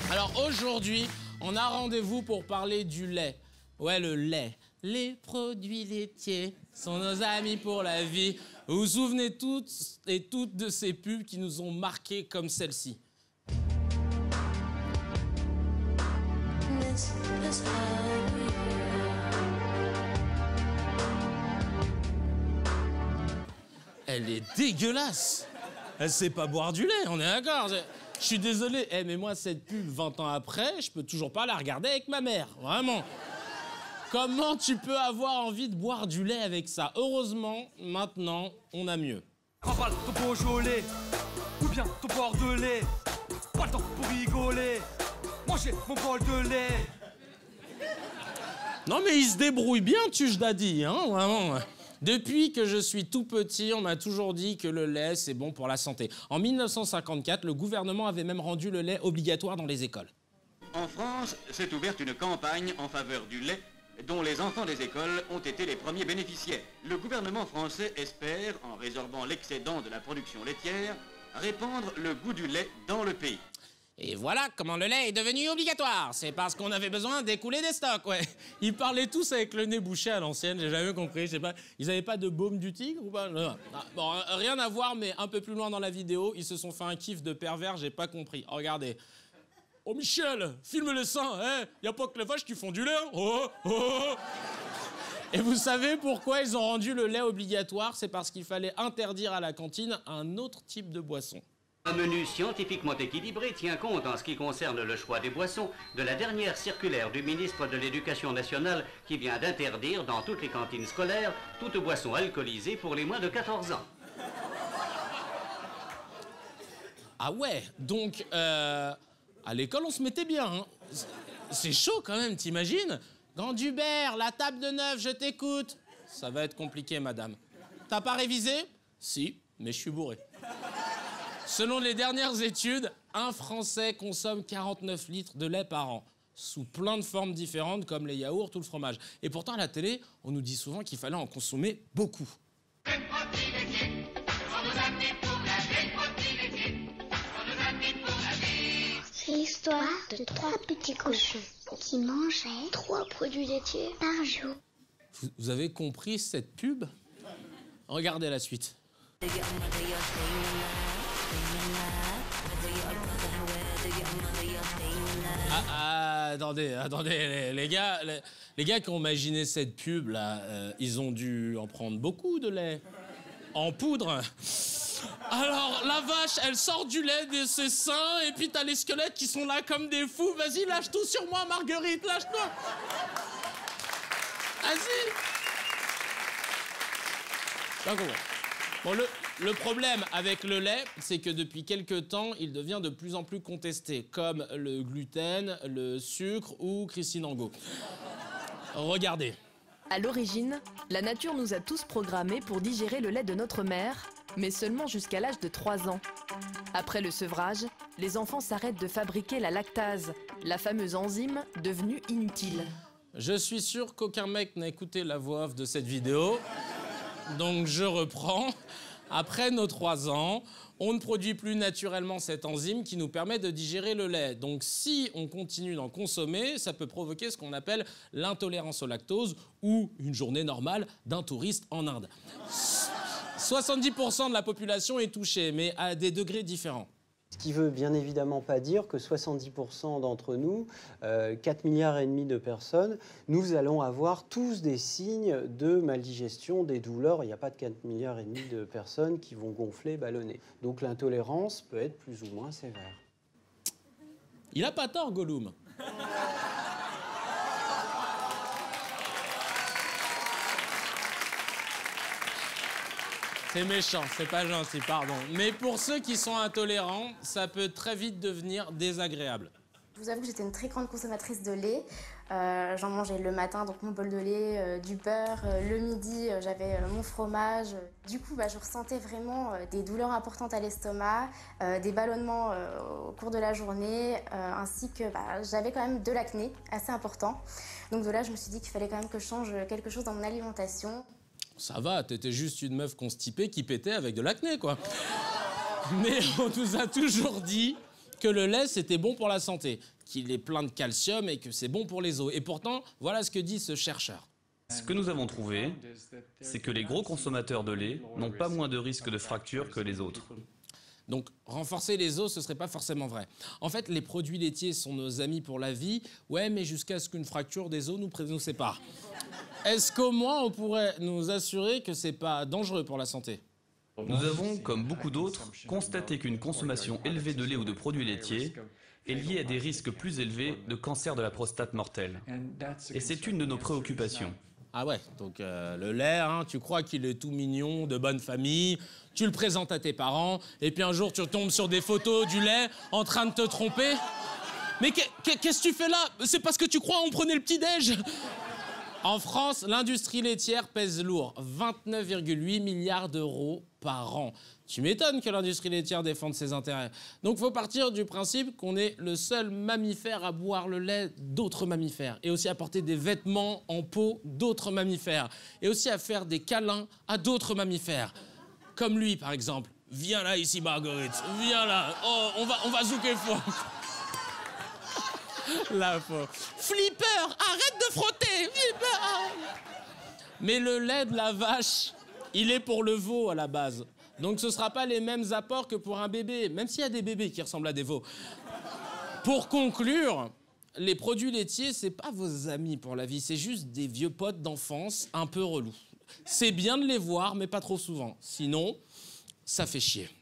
Alors aujourd'hui, on a rendez-vous pour parler du lait. Ouais, le lait. Les produits laitiers sont nos amis pour la vie. Vous vous souvenez toutes et toutes de ces pubs qui nous ont marqués comme celle-ci? Elle est dégueulasse. Elle sait pas boire du lait, on est d'accord. Je suis désolé, mais moi, cette pub, 20 ans après, je peux toujours pas la regarder avec ma mère, vraiment. Comment tu peux avoir envie de boire du lait avec ça? Heureusement, maintenant, on a mieux. Rafale ton Beaujolais, ou bien ton port de lait. Pas le temps pour rigoler, mangez mon bol de lait. Non, mais il se débrouille bien, Tuche Daddy, hein, vraiment. Depuis que je suis tout petit, on m'a toujours dit que le lait, c'est bon pour la santé. En 1954, le gouvernement avait même rendu le lait obligatoire dans les écoles. En France, s'est ouverte une campagne en faveur du lait, dont les enfants des écoles ont été les premiers bénéficiaires. Le gouvernement français espère, en résorbant l'excédent de la production laitière, répandre le goût du lait dans le pays. Et voilà comment le lait est devenu obligatoire. C'est parce qu'on avait besoin d'écouler des stocks, ouais. Ils parlaient tous avec le nez bouché à l'ancienne, j'ai jamais compris, je sais pas. Ils avaient pas de baume du tigre ou pas? Non. Bon, rien à voir, mais un peu plus loin dans la vidéo, ils se sont fait un kiff de pervers, j'ai pas compris. Regardez. Oh Michel, filme les seins, hein. Y a pas que les vaches qui font du lait, hein. Oh, oh, oh. Et vous savez pourquoi ils ont rendu le lait obligatoire? C'est parce qu'il fallait interdire à la cantine un autre type de boisson. Un menu scientifiquement équilibré tient compte, en ce qui concerne le choix des boissons, de la dernière circulaire du ministre de l'Éducation nationale qui vient d'interdire dans toutes les cantines scolaires toute boisson alcoolisée pour les moins de 14 ans. Ah ouais, donc à l'école on se mettait bien, hein. C'est chaud quand même, t'imagines? Gandubert, la table de 9, je t'écoute. Ça va être compliqué, madame. T'as pas révisé? Si, mais je suis bourré. Selon les dernières études, un Français consomme 49 litres de lait par an, sous plein de formes différentes comme les yaourts ou le fromage. Et pourtant, à la télé, on nous dit souvent qu'il fallait en consommer beaucoup. C'est l'histoire de 3 petits cochons qui mangeaient 3 produits laitiers par jour. Vous avez compris cette pub? Regardez la suite. Attendez, les gars qui ont imaginé cette pub là, ils ont dû en prendre beaucoup de lait en poudre. Alors la vache, elle sort du lait de ses seins et puis t'as les squelettes qui sont là comme des fous. Vas-y, lâche tout sur moi, Marguerite, lâche-toi. Vas-y. Bon, le problème avec le lait, c'est que depuis quelques temps, il devient de plus en plus contesté, comme le gluten, le sucre ou Christine Angot. Regardez. À l'origine, la nature nous a tous programmés pour digérer le lait de notre mère, mais seulement jusqu'à l'âge de 3 ans. Après le sevrage, les enfants s'arrêtent de fabriquer la lactase, la fameuse enzyme devenue inutile. Je suis sûr qu'aucun mec n'a écouté la voix off de cette vidéo, donc je reprends. Après nos 3 ans, on ne produit plus naturellement cette enzyme qui nous permet de digérer le lait. Donc si on continue d'en consommer, ça peut provoquer ce qu'on appelle l'intolérance au lactose ou une journée normale d'un touriste en Inde. 70% de la population est touchée, mais à des degrés différents. Ce qui veut bien évidemment pas dire que 70% d'entre nous, 4,5 milliards de personnes, nous allons avoir tous des signes de maldigestion, des douleurs. Il n'y a pas de 4,5 milliards de personnes qui vont gonfler, ballonner. Donc l'intolérance peut être plus ou moins sévère. Il a pas tort, Gollum. C'est méchant, c'est pas gentil, pardon. Mais pour ceux qui sont intolérants, ça peut très vite devenir désagréable. Je vous avoue que j'étais une très grande consommatrice de lait. J'en mangeais le matin, donc mon bol de lait, du beurre. Le midi, j'avais mon fromage. Du coup, je ressentais vraiment des douleurs importantes à l'estomac, des ballonnements au cours de la journée, ainsi que j'avais quand même de l'acné assez important. Donc de là, je me suis dit qu'il fallait quand même que je change quelque chose dans mon alimentation. Ça va, t'étais juste une meuf constipée qui pétait avec de l'acné, quoi. Mais on nous a toujours dit que le lait, c'était bon pour la santé, qu'il est plein de calcium et que c'est bon pour les os. Et pourtant, voilà ce que dit ce chercheur. Ce que nous avons trouvé, c'est que les gros consommateurs de lait n'ont pas moins de risques de fracture que les autres. Donc, renforcer les os, ce serait pas forcément vrai. En fait, les produits laitiers sont nos amis pour la vie, ouais, mais jusqu'à ce qu'une fracture des os nous sépare. Est-ce qu'au moins on pourrait nous assurer que c'est pas dangereux pour la santé ? Nous avons, comme beaucoup d'autres, constaté qu'une consommation élevée de lait ou de produits laitiers est liée à des risques plus élevés de cancer de la prostate mortel. Et c'est une de nos préoccupations. Ah ouais, donc le lait, hein, tu crois qu'il est tout mignon, de bonne famille, tu le présentes à tes parents, et puis un jour tu tombes sur des photos du lait en train de te tromper. Mais qu'est-ce que tu fais là? C'est parce que tu crois on prenait le petit-déj. En France, l'industrie laitière pèse lourd, 29,8 milliards d'euros par an. Tu m'étonnes que l'industrie laitière défende ses intérêts. Donc il faut partir du principe qu'on est le seul mammifère à boire le lait d'autres mammifères, et aussi à porter des vêtements en peau d'autres mammifères, et aussi à faire des câlins à d'autres mammifères. Comme lui, par exemple. Viens là, ici, Marguerite. Viens là. Oh, on va zouker fort. La faux. Flipper, arrête de frotter, Flipper. Mais le lait de la vache, il est pour le veau à la base. Donc ce ne sera pas les mêmes apports que pour un bébé, même s'il y a des bébés qui ressemblent à des veaux. Pour conclure, les produits laitiers, c'est pas vos amis pour la vie, c'est juste des vieux potes d'enfance un peu relous. C'est bien de les voir, mais pas trop souvent. Sinon, ça fait chier.